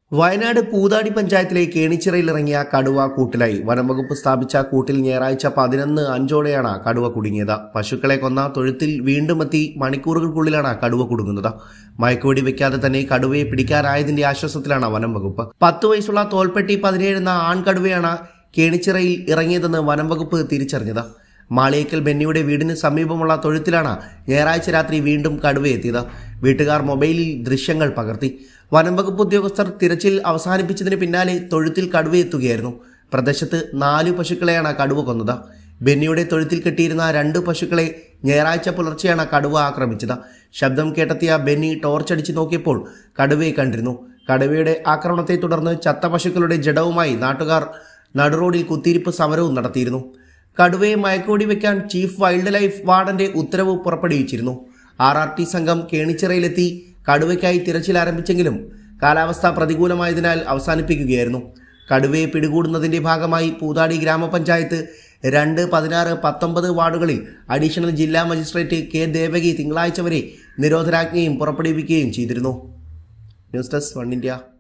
വയനാട് പൂതാടി പഞ്ചായത്തിലെ കേണിച്ചിറയിൽ ഇറങ്ങിയ കടുവ കൂട്ടിലായി. വനംവകുപ്പ് സ്ഥാപിച്ച കൂട്ടിൽ ഞായറാഴ്ച 11:05 കടുവ കുടുങ്ങിയത്. പശുക്കളെ കൊന്ന തൊഴുത്തിൽ വീണ്ടും എത്തി മണിക്കൂറുകൾക്കുള്ളിലാണ് കടുവ കുടുങ്ങുന്നത്. മയക്കുവെടി വെക്കാതെ തന്നെ കടുവയെ പിടിക്കാനായതിന്റെ ആശ്വാസത്തിലാണ് വനംവകുപ്പ്. 10 വയസ്സുള്ള തോൽപ്പെട്ടി 17 എന്ന ആൺകടുവയാണ് കേണിച്ചിറയിൽ ഇറങ്ങിയതെന്ന് വനംവകുപ്പ് തിരിച്ചറിഞ്ഞത്. മാളിയേക്കൽ ബെന്നിയുടെ വീടിന് സമീപമുള്ള തൊഴുത്തിലാണ് ഞായറാഴ്ച രാത്രി വീണ്ടും കടുവയെത്തിയത്. വീട്ടുകാർ മൊബൈലിൽ ദൃശ്യങ്ങൾ പകർത്തി. വനംവകുപ്പ് ഉദ്യോഗസ്ഥർ തിരച്ചിൽ അവസാനിപ്പിച്ചതിന് പിന്നാലെ തൊഴുത്തിൽ കടുവയെത്തുകയായിരുന്നു. പ്രദേശത്ത് 4 പശുക്കളെയാണ് കടുവ കൊന്നത്. ബെന്നിയുടെ തൊഴുത്തിൽ കെട്ടിയിരുന്ന 2 പശുക്കളെ ഞായറാഴ്ച പുലർച്ചെയാണ് കടുവ ആക്രമിച്ചത്. ശബ്ദം കേട്ടെത്തിയ ബെന്നി ടോർച്ചടിച്ച് നോക്കിയപ്പോൾ കടുവയെ കണ്ടിരുന്നു. കടുവയുടെ ആക്രമണത്തെ തുടർന്ന് ചത്ത പശുക്കളുടെ ജഡവുമായി നാട്ടുകാർ നടുറോഡിൽ കുത്തിയിരിപ്പ് സമരവും നടത്തിയിരുന്നു. കടുവയെ മയക്കുവെടി വെക്കാൻ ചീഫ് വൈൽഡ് ലൈഫ് വാർഡന്റെ ഉത്തരവ് പുറപ്പെടുവിച്ചിരുന്നു. RRT സംഘം കേണിച്ചിറയിലെത്തി കടുവയ്ക്കായി തിരച്ചിൽ ആരംഭിച്ചെങ്കിലും കാലാവസ്ഥ പ്രതികൂലമായതിനാൽ അവസാനിപ്പിക്കുകയായിരുന്നു. കടുവയെ പിടികൂടുന്നതിന്റെ ഭാഗമായി പൂതാടി ഗ്രാമപഞ്ചായത്ത് 2, 16, 19 വാർഡുകളിൽ അഡീഷണൽ ജില്ലാ മജിസ്ട്രേറ്റ് K. ദേവകി തിങ്കളാഴ്ച വരെ നിരോധനാജ്ഞയും പുറപ്പെടുവിക്കുകയും ചെയ്തിരുന്നു. News desk 1 India.